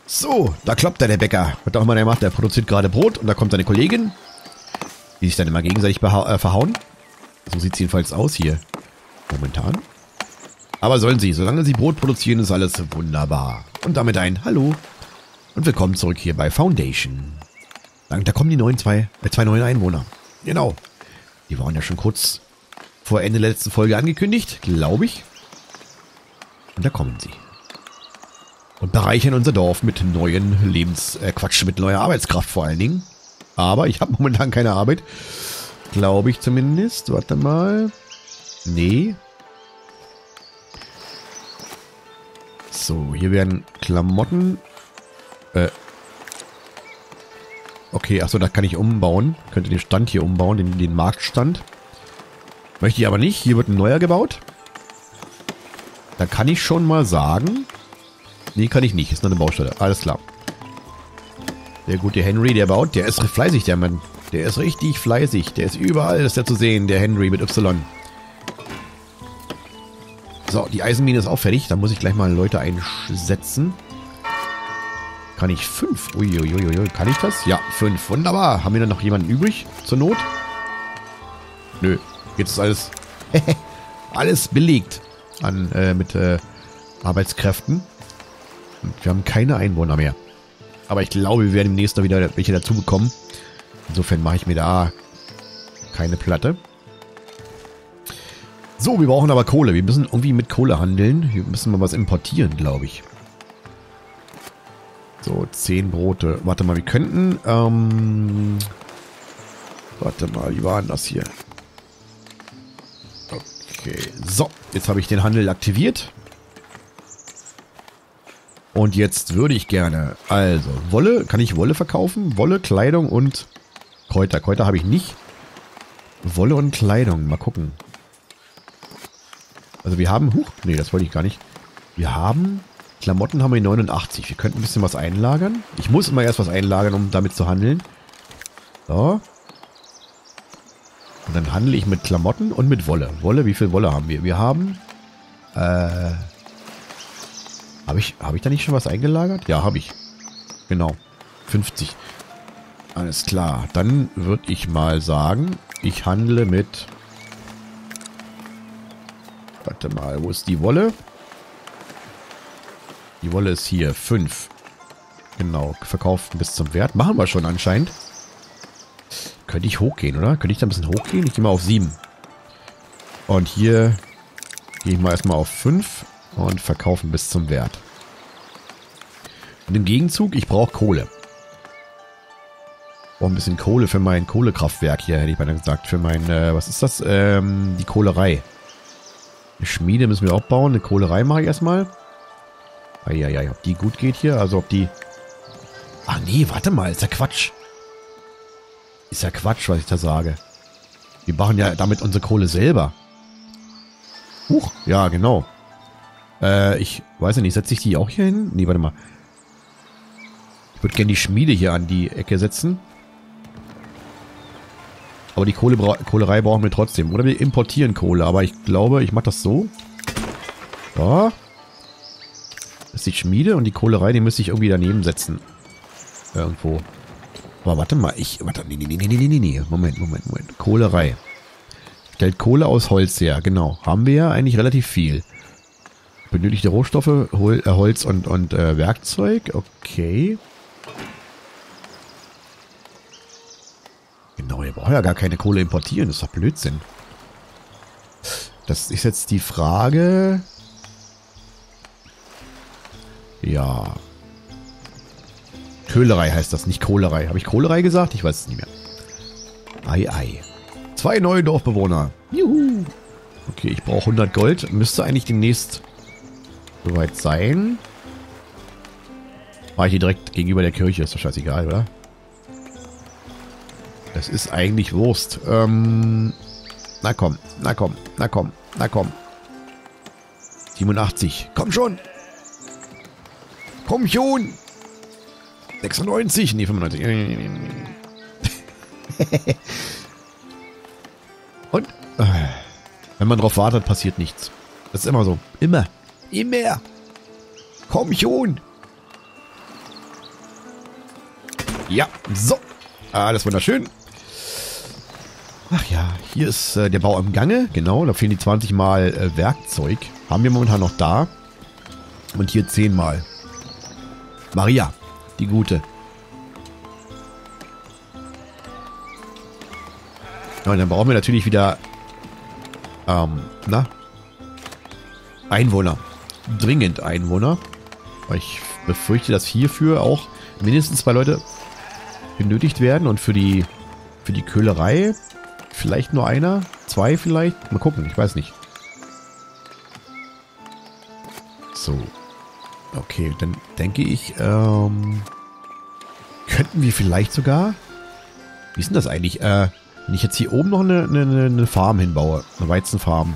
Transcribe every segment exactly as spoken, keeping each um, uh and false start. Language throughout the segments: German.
So, da kloppt er, der Bäcker. Was auch immer der macht, der produziert gerade Brot und da kommt seine Kollegin, die sich dann immer gegenseitig äh, verhauen. So sieht es jedenfalls aus hier. Momentan. Aber sollen sie, solange sie Brot produzieren, ist alles wunderbar. Und damit ein Hallo und willkommen zurück hier bei Foundation. Da kommen die neuen zwei, äh, zwei neuen Einwohner. Genau. Die waren ja schon kurz vor Ende der letzten Folge angekündigt, glaube ich. Und da kommen sie. Und bereichern unser Dorf mit neuen Lebens... Äh, Quatsch, mit neuer Arbeitskraft vor allen Dingen. Aber ich habe momentan keine Arbeit. Glaube ich zumindest. Warte mal. Nee. So, hier werden Klamotten... Äh... Okay, achso, da kann ich umbauen. Könnte den Stand hier umbauen, den, den Marktstand. Möchte ich aber nicht. Hier wird ein neuer gebaut. Da kann ich schon mal sagen... Nee, kann ich nicht. Ist nur eine Baustelle. Alles klar. Der gute Henry, der baut. Der ist fleißig, der Mann. Der ist richtig fleißig. Der ist überall, ist der zu sehen, der Henry mit Y. So, die Eisenmine ist auch fertig. Da muss ich gleich mal Leute einsetzen. Kann ich fünf? Uiuiuiui. Kann ich das? Ja, fünf. Wunderbar. Haben wir dann noch jemanden übrig? Zur Not? Nö. Jetzt ist alles... alles belegt. An, äh, mit, äh, Arbeitskräften. Und wir haben keine Einwohner mehr. Aber ich glaube, wir werden demnächst noch wieder welche dazu bekommen. Insofern mache ich mir da keine Platte. So, wir brauchen aber Kohle. Wir müssen irgendwie mit Kohle handeln. Wir müssen mal was importieren, glaube ich. So, zehn Brote. Warte mal, wir könnten... Ähm, warte mal, wie war denn das hier? Okay, so. Jetzt habe ich den Handel aktiviert. Und jetzt würde ich gerne... Also, Wolle. Kann ich Wolle verkaufen? Wolle, Kleidung und Kräuter. Kräuter habe ich nicht. Wolle und Kleidung. Mal gucken. Also wir haben... Huch, nee, das wollte ich gar nicht. Wir haben... Klamotten haben wir neunundachtzig. Wir könnten ein bisschen was einlagern. Ich muss immer erst was einlagern, um damit zu handeln. So. Und dann handle ich mit Klamotten und mit Wolle. Wolle, wie viel Wolle haben wir? Wir haben... Äh... Habe ich, hab ich da nicht schon was eingelagert? Ja, habe ich. Genau. fünfzig. Alles klar. Dann würde ich mal sagen, ich handle mit... Warte mal, wo ist die Wolle? Die Wolle ist hier. fünf. Genau. Verkauft bis zum Wert. Machen wir schon anscheinend. Könnte ich hochgehen, oder? Könnte ich da ein bisschen hochgehen? Ich gehe mal auf sieben. Und hier gehe ich mal erstmal auf fünf. Und verkaufen bis zum Wert. Und im Gegenzug, ich brauche Kohle. Brauche ein bisschen Kohle für mein Kohlekraftwerk hier, hätte ich mal gesagt. Für mein, äh, was ist das? Ähm, die Kohlerei. Eine Schmiede müssen wir auch bauen. Eine Kohlerei mache ich erstmal. Eieiei, ob die gut geht hier. Also ob die... Ach nee, warte mal, ist ja Quatsch. Ist ja Quatsch, was ich da sage. Wir machen ja damit unsere Kohle selber. Huch, ja, genau. Äh, ich weiß ja nicht, setze ich die auch hier hin? Nee, warte mal. Ich würde gerne die Schmiede hier an die Ecke setzen. Aber die Kohle bra Kohlerei brauchen wir trotzdem. Oder wir importieren Kohle, aber ich glaube, ich mache das so. So. Das ist die Schmiede und die Kohlerei, die müsste ich irgendwie daneben setzen. Irgendwo. Aber warte mal, ich... Warte, nee, nee, nee, nee, nee, nee. Moment, Moment, Moment. Kohlerei. Stellt Kohle aus Holz her, genau. Haben wir ja eigentlich relativ viel. Benötigte Rohstoffe, Hol äh, Holz und, und äh, Werkzeug. Okay. Genau, ihr braucht ja gar keine Kohle importieren. Das ist doch Blödsinn. Das ist jetzt die Frage. Ja. Köhlerei heißt das, nicht Kohlerei. Habe ich Kohlerei gesagt? Ich weiß es nicht mehr. Ei, ei. Zwei neue Dorfbewohner. Juhu. Okay, ich brauche hundert Gold. Müsste eigentlich demnächst... soweit sein. War ich hier direkt gegenüber der Kirche. Ist doch scheißegal, oder? Das ist eigentlich Wurst. Ähm, na komm, na komm, na komm, na komm. siebenundachtzig. Komm schon. Komm schon. sechsundneunzig. Nee, fünfundneunzig. Und? Äh, wenn man drauf wartet, passiert nichts. Das ist immer so. Immer. Immer. Komm schon. Ja, so. Alles wunderschön. Ach ja, hier ist äh, der Bau im Gange. Genau, da fehlen die zwanzig Mal äh, Werkzeug. Haben wir momentan noch da. Und hier zehn Mal. Maria, die Gute. Ja, und dann brauchen wir natürlich wieder ähm, na? Einwohner. Dringend Einwohner. Weil ich befürchte, dass hierfür auch mindestens zwei Leute benötigt werden. Und für die für die Köhlerei vielleicht nur einer. Zwei vielleicht. Mal gucken, ich weiß nicht. So. Okay, dann denke ich, ähm, könnten wir vielleicht sogar... Wie ist denn das eigentlich? Äh, wenn ich jetzt hier oben noch eine, eine, eine Farm hinbaue. Eine Weizenfarm.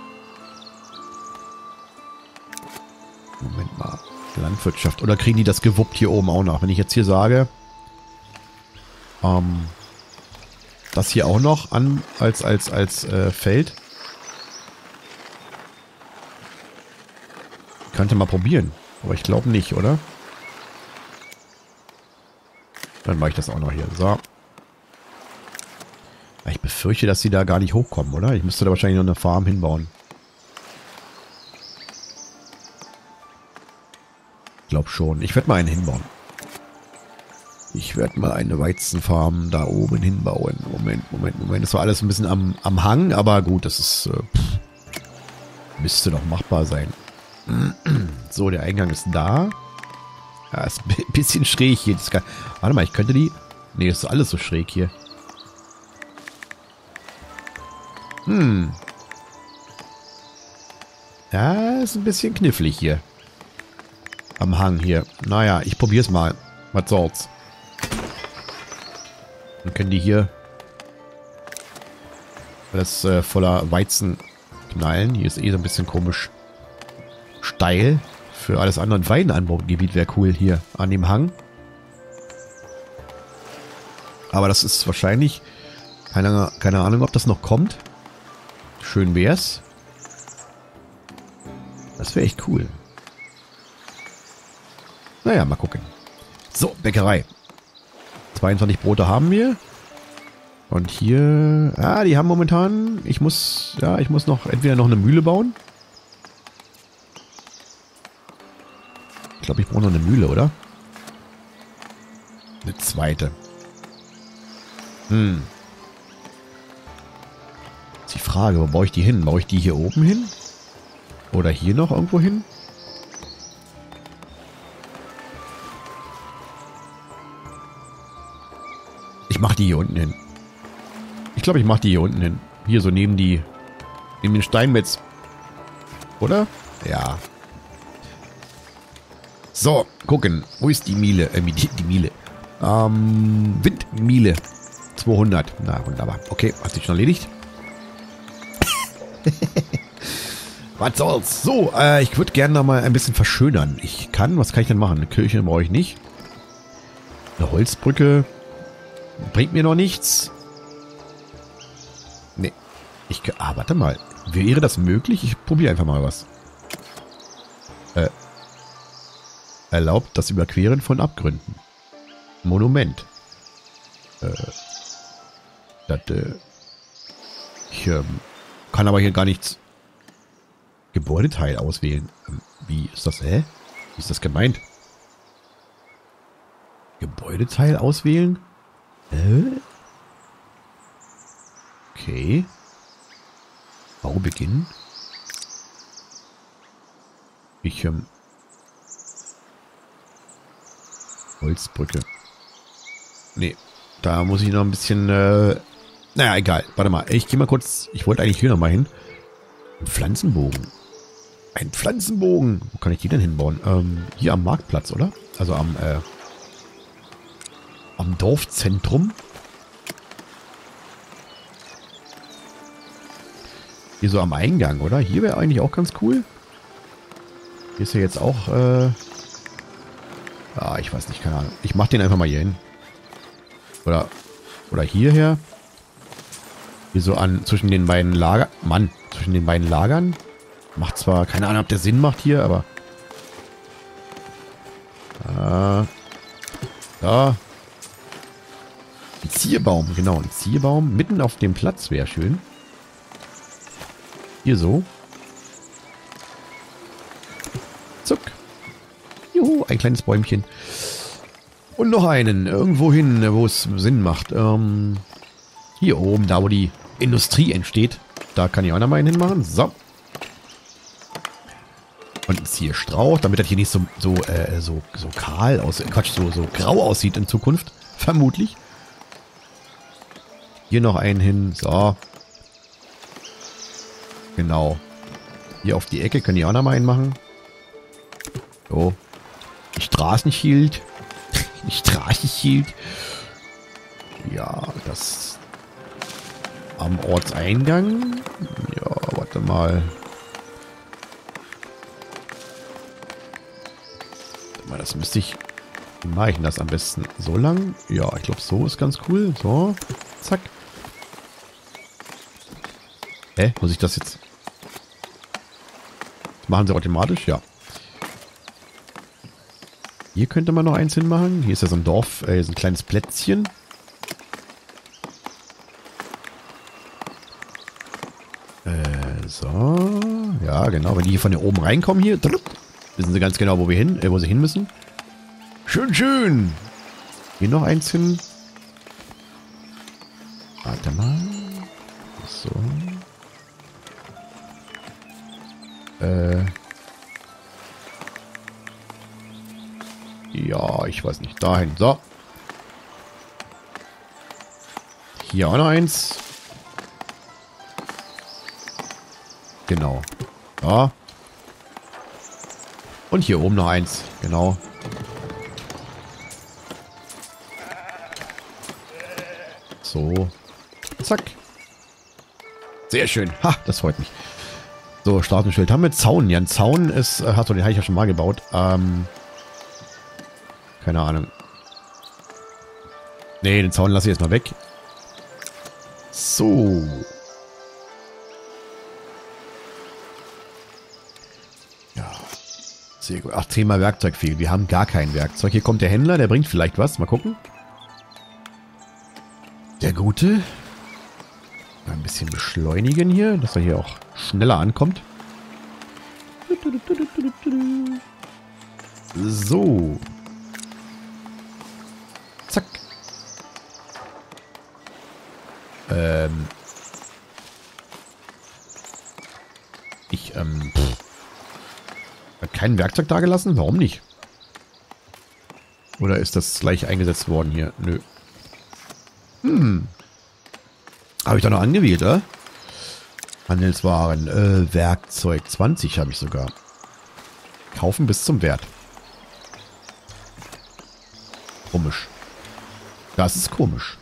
Moment mal. Landwirtschaft. Oder kriegen die das gewuppt hier oben auch noch? Wenn ich jetzt hier sage, ähm, das hier auch noch an als, als, als äh, Feld. Könnte mal probieren. Aber ich glaube nicht, oder? Dann mache ich das auch noch hier. So. Ich befürchte, dass sie da gar nicht hochkommen, oder? Ich müsste da wahrscheinlich noch eine Farm hinbauen. Ich glaube schon. Ich werde mal einen hinbauen. Ich werde mal eine Weizenfarm da oben hinbauen. Moment, Moment, Moment. Das war alles ein bisschen am, am Hang, aber gut, das ist... Äh, pff, müsste doch machbar sein. So, der Eingang ist da. Ja, ist ein bisschen schräg hier. Das kann, warte mal, ich könnte die... Nee, das ist alles so schräg hier. Hm. Ja, ist ein bisschen knifflig hier. Am Hang hier. Naja, ich probier's mal. Was soll's. Dann können die hier alles äh, voller Weizen knallen. Hier ist eh so ein bisschen komisch steil. Für alles andere ein Weidenanbaugebiet wäre cool hier an dem Hang. Aber das ist wahrscheinlich keine, keine Ahnung, ob das noch kommt. Schön wär's. Das wäre echt cool. Naja, mal gucken. So, Bäckerei. zweiundzwanzig Brote haben wir. Und hier... Ah, die haben momentan... Ich muss... Ja, ich muss noch entweder noch eine Mühle bauen. Ich glaube, ich brauche noch eine Mühle, oder? Eine zweite. Hm. Jetzt die Frage, wo baue ich die hin? Baue ich die hier oben hin? Oder hier noch irgendwo hin? Ich mache die hier unten hin. Ich glaube, ich mache die hier unten hin. Hier so neben die... Neben den Steinmetz. Oder? Ja. So, gucken. Wo ist die Miele? Äh, die, die Miele. Ähm, Windmiele. zweihundert. Na, wunderbar. Okay, hat sich schon erledigt. Was soll's? So, äh, ich würde gerne noch mal ein bisschen verschönern. Ich kann, was kann ich denn machen? Eine Kirche brauche ich nicht. Eine Holzbrücke bringt mir noch nichts. Nee. Ich, ah, warte mal. Wäre das möglich? Ich probiere einfach mal was. Äh, erlaubt das Überqueren von Abgründen. Monument. Äh, das, äh, ich ähm, kann aber hier gar nichts... Gebäudeteil auswählen. Wie ist das? Hä? Wie ist das gemeint? Gebäudeteil auswählen? Hä? Okay. Baubeginn. Ich, ähm... Holzbrücke. Nee. Da muss ich noch ein bisschen, äh... Naja, egal. Warte mal. Ich gehe mal kurz... Ich wollte eigentlich hier noch mal hin. Ein Pflanzenbogen. Ein Pflanzenbogen. Wo kann ich die denn hinbauen? Ähm, hier am Marktplatz, oder? Also am, äh... am Dorfzentrum. Hier so am Eingang, oder? Hier wäre eigentlich auch ganz cool. Hier ist ja jetzt auch, äh... Ah, ich weiß nicht, keine Ahnung. Ich mach den einfach mal hier hin. Oder, oder hierher. Hier so an, zwischen den beiden Lager... Mann, zwischen den beiden Lagern. Macht zwar, keine Ahnung, ob der Sinn macht hier, aber... Äh, da. Ein Zierbaum, genau. Ein Zierbaum mitten auf dem Platz wäre schön. Hier so. Zuck. Juhu, ein kleines Bäumchen. Und noch einen. Irgendwo hin, wo es Sinn macht. Ähm, hier oben, da wo die Industrie entsteht. Da kann ich auch noch mal einen hinmachen. So. Und ein Zierstrauch, damit das hier nicht so, so, äh, so, so kahl aus, Quatsch, so, so grau aussieht in Zukunft. Vermutlich. Hier noch einen hin. So. Genau. Hier auf die Ecke können die auch noch mal einen machen. So. Die Straßenschild. Die Straßenschild. Ja, das am Ortseingang. Ja, warte mal. Warte mal, das müsste ich... Wie mache ich denn das am besten? So lang? Ja, ich glaube, so ist ganz cool. So. Zack. Hä? Muss ich das jetzt... Das machen sie automatisch? Ja. Hier könnte man noch eins hinmachen. Hier ist ja so ein Dorf, äh, so ein kleines Plätzchen. Äh, so. Ja, genau. Wenn die hier von hier oben reinkommen hier, wissen sie ganz genau, wo wir hin, äh, wo sie hin müssen. Schön, schön. Hier noch eins hin. Warte mal. So. Äh. Ja, ich weiß nicht. Dahin. So. Hier auch noch eins. Genau. Ja. Und hier oben noch eins. Genau. So. Zack. Sehr schön. Ha, das freut mich. So, Straßenschild haben wir. Zaun. Ja, ein Zaun ist... Achso, den habe ich ja schon mal gebaut. Ähm... Keine Ahnung. Nee, den Zaun lasse ich jetzt mal weg. So. Ja. Sehr gut. Ach, Thema Werkzeug fehlt. Wir haben gar kein Werkzeug. Hier kommt der Händler, der bringt vielleicht was. Mal gucken. Der Gute. Mal ein bisschen beschleunigen hier, dass er hier auch schneller ankommt. So. Zack. Ähm. Ich, ähm. Pff. Hat kein Werkzeug da gelassen? Warum nicht? Oder ist das gleich eingesetzt worden hier? Nö. Hm. Habe ich da noch angewählt, oder? Handelswaren. Äh, Werkzeug. zwanzig habe ich sogar. Kaufen bis zum Wert. Komisch. Das ist komisch.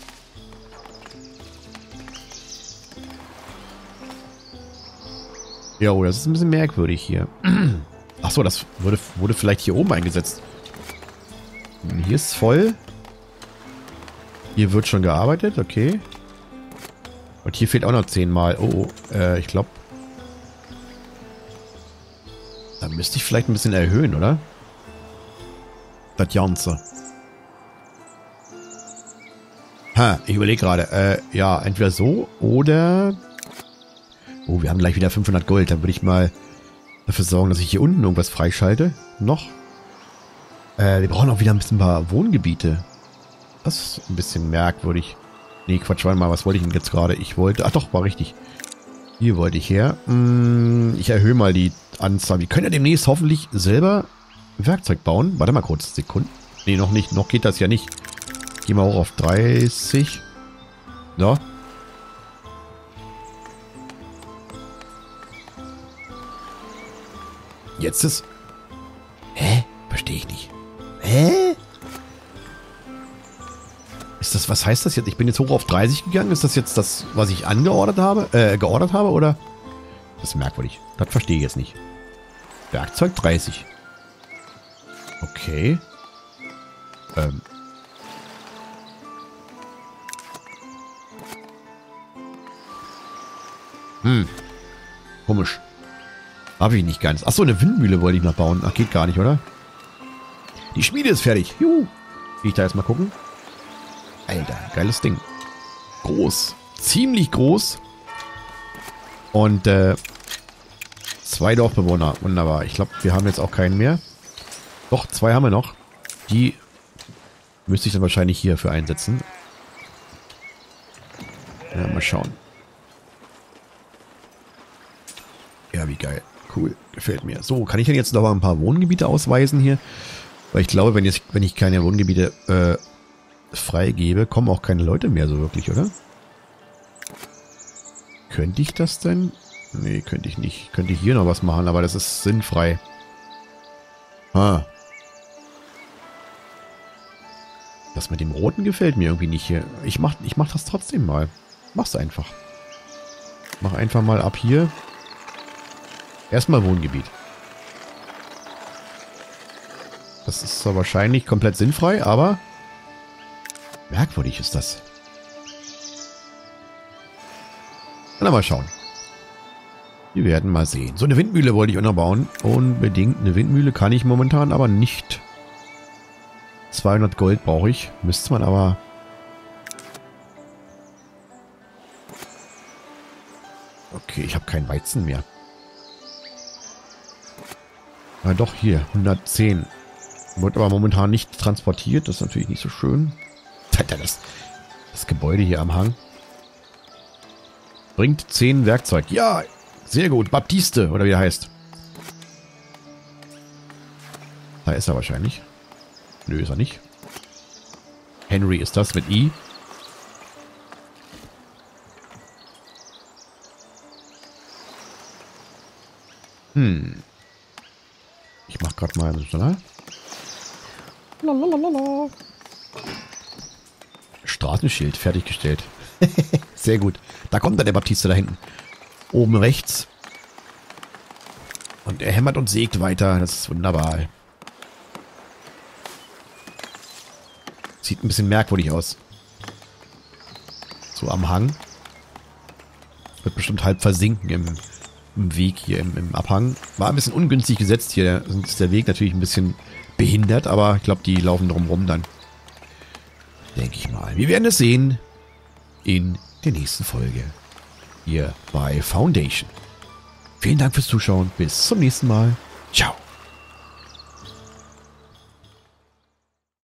Jo, das ist ein bisschen merkwürdig hier. Achso, das wurde, wurde vielleicht hier oben eingesetzt. Hier ist voll. Hier wird schon gearbeitet, okay. Und hier fehlt auch noch zehnmal. Oh, oh, äh, ich glaube. Da müsste ich vielleicht ein bisschen erhöhen, oder? Das Ganze. Ha, ich überlege gerade. Äh, ja, entweder so oder... Oh, wir haben gleich wieder fünfhundert Gold. Dann würde ich mal dafür sorgen, dass ich hier unten irgendwas freischalte. Noch. Äh, wir brauchen auch wieder ein bisschen ein paar Wohngebiete. Das ist ein bisschen merkwürdig. Nee, Quatsch, warte mal, was wollte ich denn jetzt gerade? Ich wollte... Ach doch, war richtig. Hier wollte ich her. Hm, ich erhöhe mal die Anzahl. Wir können ja demnächst hoffentlich selber Werkzeug bauen. Warte mal kurz, Sekunden. Nee, noch nicht. Noch geht das ja nicht. Gehen wir hoch auf dreißig. So. Jetzt ist... Hä? Verstehe ich nicht. Hä? Ist das, was heißt das jetzt? Ich bin jetzt hoch auf dreißig gegangen. Ist das jetzt das, was ich angeordert habe? Äh, geordert habe, oder? Das ist merkwürdig. Das verstehe ich jetzt nicht. Werkzeug dreißig. Okay. Ähm. Hm. Komisch. Habe ich nicht ganz. Achso, eine Windmühle wollte ich noch bauen. Ach, geht gar nicht, oder? Die Schmiede ist fertig. Juhu. Will ich da jetzt mal gucken? Alter, geiles Ding. Groß. Ziemlich groß. Und, äh, zwei Dorfbewohner. Wunderbar. Ich glaube, wir haben jetzt auch keinen mehr. Doch, zwei haben wir noch. Die müsste ich dann wahrscheinlich hierfür einsetzen. Ja, mal schauen. Ja, wie geil. Cool. Gefällt mir. So, kann ich denn jetzt noch mal ein paar Wohngebiete ausweisen hier? Weil ich glaube, wenn, jetzt, wenn ich keine Wohngebiete äh, freigebe, kommen auch keine Leute mehr so wirklich, oder? Könnte ich das denn? Nee, könnte ich nicht. Könnte ich hier noch was machen, aber das ist sinnfrei. Ah. Das mit dem Roten gefällt mir irgendwie nicht hier. Ich mach, ich mach das trotzdem mal. Mach's einfach. Mach einfach mal ab hier. Erstmal Wohngebiet. Das ist zwar wahrscheinlich komplett sinnfrei, aber merkwürdig ist das. Na, mal schauen. Wir werden mal sehen. So eine Windmühle wollte ich auch noch bauen. Unbedingt eine Windmühle kann ich momentan aber nicht. zweihundert Gold brauche ich. Müsste man aber... Okay, ich habe kein Weizen mehr. Ah, doch, hier, hundertzehn. Wird aber momentan nicht transportiert. Das ist natürlich nicht so schön. Alter, das, das Gebäude hier am Hang. Bringt zehn Werkzeug. Ja, sehr gut. Baptiste, oder wie er heißt. Da ist er wahrscheinlich. Nö, ist er nicht. Henry ist das mit I. Hm. Ich mach gerade mal einen Journal. Lalalala. Straßenschild fertiggestellt. Sehr gut. Da kommt dann der Baptiste da hinten. Oben rechts. Und er hämmert und sägt weiter. Das ist wunderbar. Sieht ein bisschen merkwürdig aus. So am Hang. Wird bestimmt halb versinken im, im Weg hier, im, im Abhang. War ein bisschen ungünstig gesetzt hier. Sonst ist der Weg natürlich ein bisschen behindert, aber ich glaube, die laufen drumherum dann. Denke ich mal. Wir werden es sehen in der nächsten Folge. Hier bei Foundation. Vielen Dank fürs Zuschauen. Bis zum nächsten Mal. Ciao.